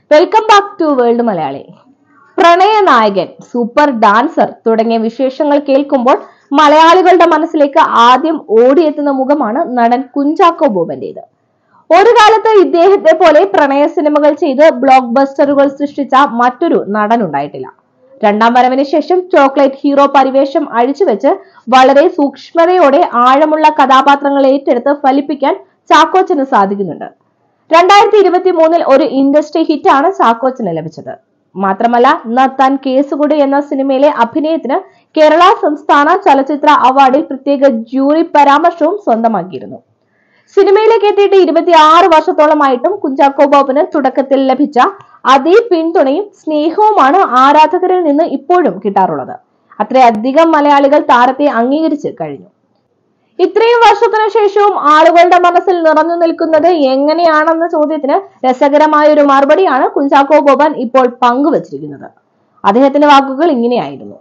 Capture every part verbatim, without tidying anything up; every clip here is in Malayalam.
Welcome back to world Malayali. പ്രണയ നായകൻ, സൂപ്പർ ഡാൻസർ തുടങ്ങിയ വിശേഷങ്ങൾ കേൾക്കുമ്പോൾ മലയാളികളുടെ മനസ്സിലേക്ക് ആദ്യം ഓടിയെത്തുന്ന മുഖമാണ് നടൻ കുഞ്ചാക്കോ ബോബന്റേത്. ഒരു കാലത്ത് ഇദ്ദേഹത്തെ പോലെ പ്രണയ സിനിമകൾ ചെയ്ത് ബ്ലോക്ക് ബസ്റ്ററുകൾ സൃഷ്ടിച്ച മറ്റൊരു നടൻ ഉണ്ടായിട്ടില്ല. രണ്ടാം വരവിന് ശേഷം ചോക്ലേറ്റ് ഹീറോ പരിവേഷം അഴിച്ചുവെച്ച് വളരെ സൂക്ഷ്മതയോടെ ആഴമുള്ള കഥാപാത്രങ്ങൾ ഏറ്റെടുത്ത് ഫലിപ്പിക്കാൻ ചാക്കോച്ചന് സാധിക്കുന്നുണ്ട്. രണ്ടായിരത്തി ഇരുപത്തി മൂന്നിൽ ഒരു ഇൻഡസ്ട്രി ഹിറ്റാണ് ചാക്കോച്ചന് ലഭിച്ചത്. മാത്രമല്ല, നത്താൻ കേസുകൂടി എന്ന സിനിമയിലെ അഭിനയത്തിന് കേരള സംസ്ഥാന ചലച്ചിത്ര അവാർഡിൽ പ്രത്യേക ജൂറി പരാമർശവും സ്വന്തമാക്കിയിരുന്നു. സിനിമയിലേക്ക് എത്തിയിട്ട് ഇരുപത്തി ആറ് വർഷത്തോളമായിട്ടും കുഞ്ചാക്കോ ബോബന് തുടക്കത്തിൽ ലഭിച്ച അതേ പിന്തുണയും സ്നേഹവുമാണ് ആരാധകരിൽ നിന്ന് ഇപ്പോഴും കിട്ടാറുള്ളത്. അത്രയധികം മലയാളികൾ താരത്തെ അംഗീകരിച്ച് കഴിഞ്ഞു. ഇത്രയും വർഷത്തിനു ശേഷവും ആളുകളുടെ മനസ്സിൽ നിറഞ്ഞു നിൽക്കുന്നത് എങ്ങനെയാണെന്ന ചോദ്യത്തിന് രസകരമായ ഒരു മറുപടിയാണ് കുഞ്ചാക്കോ ബോബൻ ഇപ്പോൾ പങ്കുവച്ചിരിക്കുന്നത്. അദ്ദേഹത്തിന്റെ വാക്കുകൾ ഇങ്ങനെയായിരുന്നു: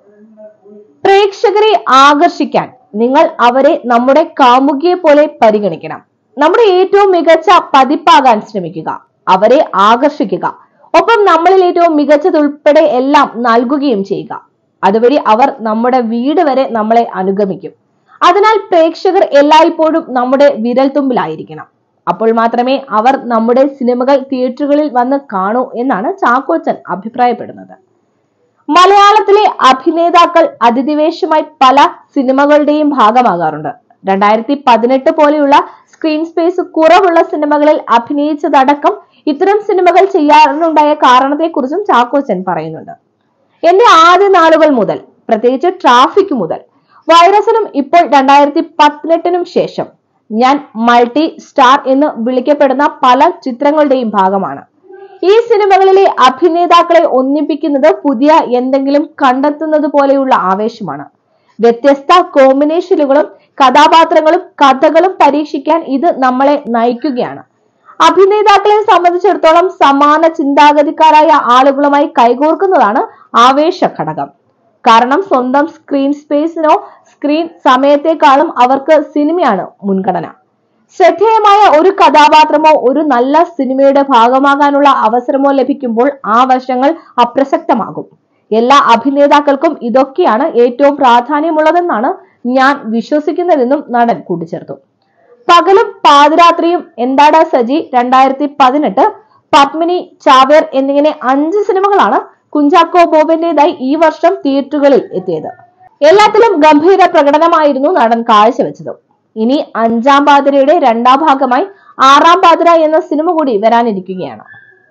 പ്രേക്ഷകരെ ആകർഷിക്കാൻ നിങ്ങൾ അവരെ നമ്മുടെ കാമുകിയെ പോലെ പരിഗണിക്കണം. നമ്മുടെ ഏറ്റവും മികച്ച പതിപ്പാകാൻ ശ്രമിക്കുക, അവരെ ആകർഷിക്കുക, ഒപ്പം നമ്മളിൽ ഏറ്റവും മികച്ചതുൾപ്പെടെ എല്ലാം നൽകുകയും ചെയ്യുക. അതുവഴി അവർ നമ്മുടെ വീട് വരെ നമ്മളെ അനുഗമിക്കും. അതിനാൽ പ്രേക്ഷകർ എല്ലായ്പ്പോഴും നമ്മുടെ വിരൽത്തുമ്പിലായിരിക്കണം. അപ്പോൾ മാത്രമേ അവർ നമ്മുടെ സിനിമകൾ തിയേറ്ററുകളിൽ വന്ന് കാണൂ എന്നാണ് ചാക്കോച്ചൻ അഭിപ്രായപ്പെടുന്നത്. മലയാളത്തിലെ അഭിനേതാക്കൾ അതിഥിവേഷമായി പല സിനിമകളുടെയും ഭാഗമാകാറുണ്ട്. രണ്ടായിരത്തി പതിനെട്ട് പോലെയുള്ള സ്ക്രീൻ സ്പേസ് കുറവുള്ള സിനിമകളിൽ അഭിനയിച്ചതടക്കം ഇത്തരം സിനിമകൾ ചെയ്യാറുണ്ടായ കാരണത്തെക്കുറിച്ചും ചാക്കോച്ചൻ പറയുന്നുണ്ട്. എന്റെ ആദ്യ നാളുകൾ മുതൽ, പ്രത്യേകിച്ച് ട്രാഫിക് മുതൽ, വൈറസിനും ഇപ്പോൾ രണ്ടായിരത്തി പതിനെട്ടിനും ശേഷം ഞാൻ മൾട്ടി സ്റ്റാർ എന്ന് വിളിക്കപ്പെടുന്ന പല ചിത്രങ്ങളുടെയും ഭാഗമാണ്. ഈ സിനിമകളിലെ അഭിനേതാക്കളെ ഒന്നിപ്പിക്കുന്നത് പുതിയ എന്തെങ്കിലും കണ്ടെത്തുന്നത് പോലെയുള്ള ആവേശമാണ്. വ്യത്യസ്ത കോമ്പിനേഷനുകളും കഥാപാത്രങ്ങളും കഥകളും പരീക്ഷിക്കാൻ ഇത് നമ്മളെ നയിക്കുകയാണ്. അഭിനേതാക്കളെ സംബന്ധിച്ചിടത്തോളം സമാന ചിന്താഗതിക്കാരായ ആളുകളുമായി കൈകോർക്കുന്നതാണ് ആവേശ ഘടകം. കാരണം സ്വന്തം സ്ക്രീൻ സ്പേസിനോ സ്ക്രീൻ സമയത്തെക്കാളും അവർക്ക് സിനിമയാണ് മുൻഗണന. ശ്രദ്ധേയമായ ഒരു കഥാപാത്രമോ ഒരു നല്ല സിനിമയുടെ ഭാഗമാകാനുള്ള അവസരമോ ലഭിക്കുമ്പോൾ ആ വശങ്ങൾ അപ്രസക്തമാകും. എല്ലാ അഭിനേതാക്കൾക്കും ഇതൊക്കെയാണ് ഏറ്റവും പ്രാധാന്യമുള്ളതെന്നാണ് ഞാൻ വിശ്വസിക്കുന്നതെന്നും നടൻ കൂട്ടിച്ചേർത്തു. പകലും പാതിരാത്രിയും, എന്താടാ സജി, രണ്ടായിരത്തി പതിനെട്ട്, പത്മിനി, ചാവേർ എന്നിങ്ങനെ അഞ്ച് സിനിമകളാണ് കുഞ്ചാക്കോ ബോബന്റേതായി ഈ വർഷം തിയേറ്ററുകളിൽ എത്തിയത്. എല്ലാത്തിലും ഗംഭീര പ്രകടനമായിരുന്നു നടൻ കാഴ്ചവെച്ചത്. ഇനി അഞ്ചാം പാതിരയുടെ രണ്ടാം ഭാഗമായി ആറാം പാതിര എന്ന സിനിമ കൂടി വരാനിരിക്കുകയാണ്.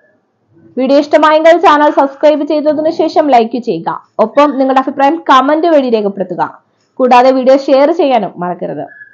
വീഡിയോ ഇഷ്ടമായെങ്കിൽ ചാനൽ സബ്സ്ക്രൈബ് ചെയ്തതിനു ശേഷം ലൈക്ക് ചെയ്യുക. ഒപ്പം നിങ്ങളുടെ അഭിപ്രായം കമന്റ് വഴി രേഖപ്പെടുത്തുക. കൂടാതെ വീഡിയോ ഷെയർ ചെയ്യാനും മറക്കരുത്.